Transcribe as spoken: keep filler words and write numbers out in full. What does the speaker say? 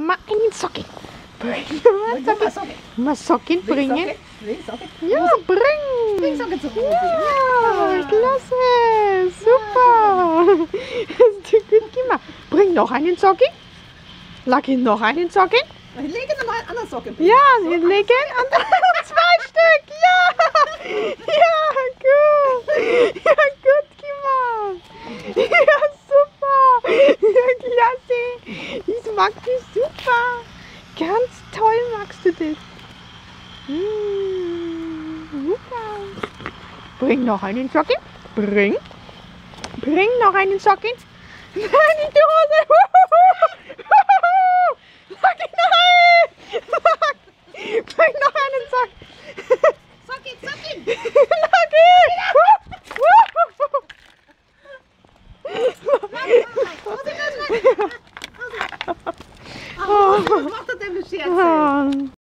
Mama einen Socken. Bring Mama Socken. Mama Socken bringen. Ja, bring. Bring Socken zu Hause. Ja, klasse. Super. Hast du gut gemacht. Bring noch einen Socken. Lucky, noch einen Socken. Ich lege noch einen anderen Socken. Ja, wir legen an zwei Stück. Ja, ja, gut. Ja, gut gemacht. Ja, super. Ja, klasse. Ich mag dich super. Ganz toll magst du das. Mmh, super. Bring noch einen Socken. Bring. Bring noch einen Socken. Nein, nicht die Hose. Lucky, nein. Bring noch einen Socken. Socken, Socken. Lucky. Was macht er denn für Scherze?